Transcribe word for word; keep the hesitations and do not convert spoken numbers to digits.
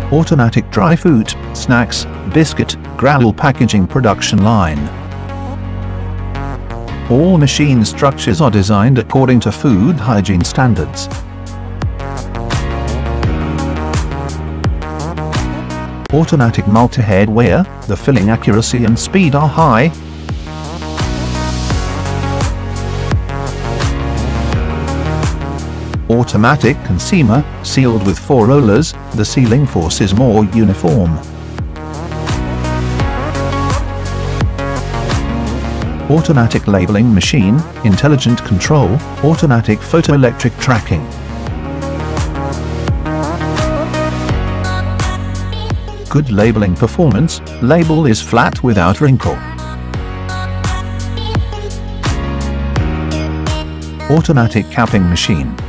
Automatic dry fruit, snacks, biscuit, granule packaging production line. All machine structures are designed according to food hygiene standards. Automatic multi-head weigher, the filling accuracy and speed are high. Automatic consumer, sealed with four rollers, the sealing force is more uniform. Automatic labeling machine, intelligent control, automatic photoelectric tracking. Good labeling performance, label is flat without wrinkle. Automatic capping machine,